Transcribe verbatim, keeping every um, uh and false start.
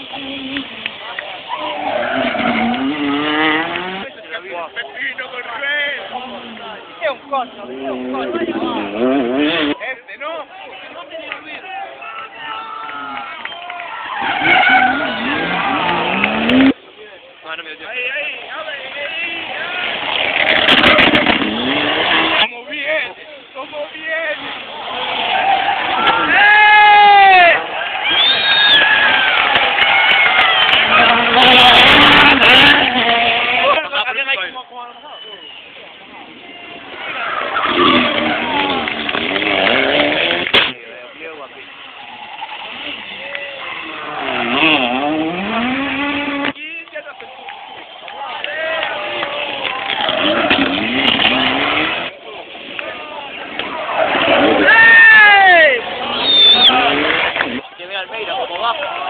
Pepino con Rey. Es un cono, es un cono. Este, ¿no? No tenía ruido. Ah, no me dio. Ahí, ahí, abre, ahí. Como bien, como bien. ¡Eh! Que ve Almeida como baja.